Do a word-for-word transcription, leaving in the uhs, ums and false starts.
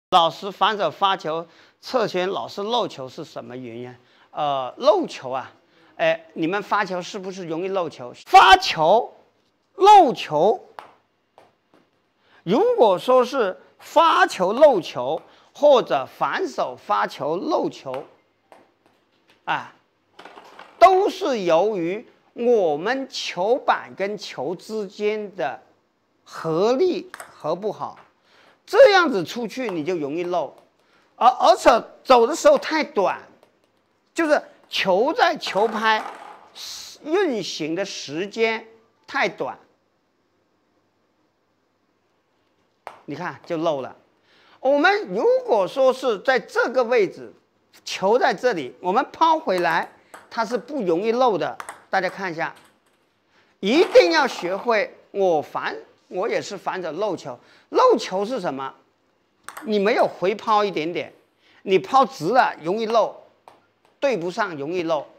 老师反手发球侧圈老是漏球是什么原因？呃，漏球啊，哎，你们发球是不是容易漏球？发球漏球，如果说是发球漏球或者反手发球漏球，啊，都是由于我们球板跟球之间的合力合不好。 这样子出去你就容易漏，而而且走的时候太短，就是球在球拍运行的时间太短，你看就漏了。我们如果说是在这个位置，球在这里，我们抛回来，它是不容易漏的。大家看一下，一定要学会我反。 我也是反手漏球，漏球是什么？你没有回抛一点点，你抛直了容易漏，对不上容易漏。